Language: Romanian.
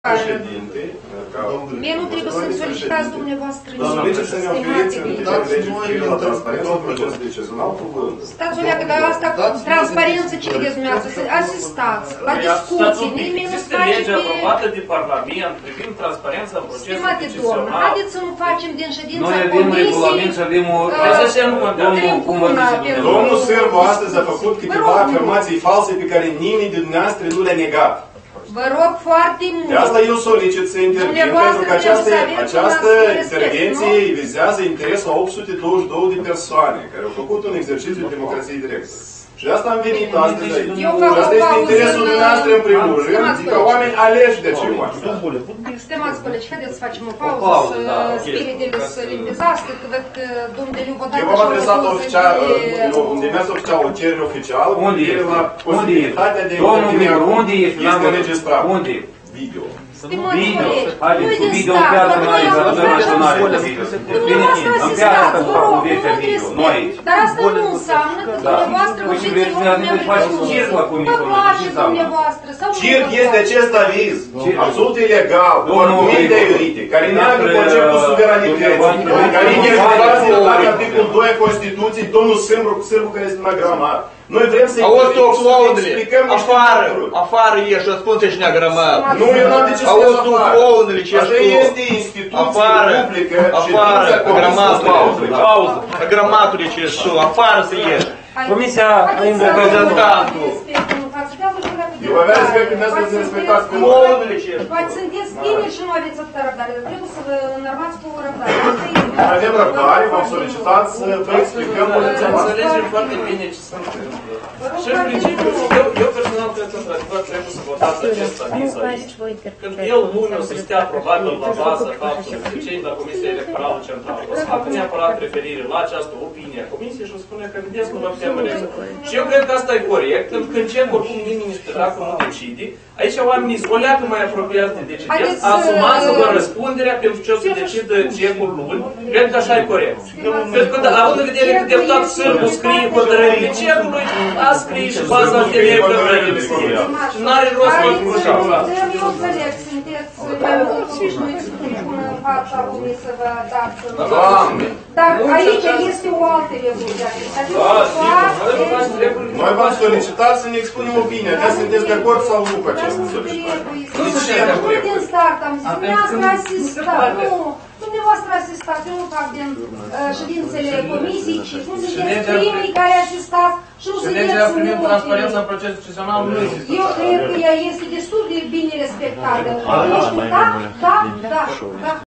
președinte, Mie nu trebuie să-mi solicitați dumneavoastră zice să ne oferiți în legea la transparență în procesul decizional cuvânt. Stați o leacă, dar asta cu transparență ce vedeți dumneavoastră? Să asistați la discuții, nimeni nu face legea aprobată de Parlament privind transparența în procesul Stimate domn, decizional. haideți să nu facem din ședința Noi avem regulament și avem o... Domnul Sârbu astăzi a făcut câteva afirmații false pe care nimeni din dumneavoastră nu le-a negat. Vă rog foarte mult. De asta eu solicit să intervin, pentru că această intervenție vizează interesul 822 de persoane care au făcut un exercițiu de democrație directă. Și de asta am venit astăzi aici. Și asta este interesul dumneavoastră în primul rând, ca oameni aleși de cei oameni. Stimați colegi, haideți să facem o pauză, să spiritele să limpizească, că văd că domnul Deliu vă dă... Eu v-am adresat un demers oficial, o cerere oficială, cu privire la posibilitatea de intervine acum. Este înregistrat. Unde? Video. Stimați colegi, Haideți cu nu din video în start, piață, dar noi noi am naționale vrea de video. dumneavoastră În piață asistați, vă rog, cu mult video, noi. respect. Dar asta nu înseamnă că dumneavoastră vă veți vă place dumneavoastră sau nu Circ este acest aviz, absolut ilegal, cu argumente iurite, care neagă conceptul suveranității, care interpretează la articolul 2 a Constituției, domnul Sârbu care este nagramat. Noi vrem să explicăm niște lucruri. Afară ieși, răspunde și neagramat. Nu, eu n-am de ce să ies afară. Așa este instituție publică, ședința Comisiei. Pauză. Gramatul ce ești tu, afară să ieși. Comisia a invocat reprezentantul. Eu vă avea respect când să respectați cum poate sunteți tineri și nu aveți atâta răbdare, dar trebuie să vă înarmați cu răbdare. avem răbdare, v-am solicitat să vă explicăm poziția noastră. Înțelegem foarte bine ce se întâmplă. Și în principiu, eu personal cred că într-adevăr trebuie să votați acest aviz aici. Când el nu să stea probabil la baza faptului că cei de la Comisia Electorală Centrală o să facă neapărat referire la această opinie a Comisiei și o spune că vedeți cum va putea măreți. Și eu cred că asta e corect, pentru că încep oricum nimeni niște dacă nu decide. Aici oamenii sunt o leacă mai apropiați de decidenți, asumați-vă răspunderea pentru ce o să decidă cecul luni, cred că așa e corect. Pentru că, având în vedere că deputatul Sârbu scrie hotărârile cecului, a scrie și baza anterioară hotărârile scrie. N-are rost să lucru așa. Eu înțeleg, sunteți mai mult obișnuiți până în fața lumii să vă dați în dar aici este o altă regulă. Noi v-am solicitat să ne expunem opinia, că sunteți de acord sau nu cu această solicitare. Nu din start am zis, dumneavoastră asistați, dumneavoastră asistați, eu nu fac din ședințele comisiei, ci nu sunteți primii care asistați și nu sunteți legea privind transparența în procesul decizional nu există. Eu cred că ea este destul de bine respectată. Da, da, da.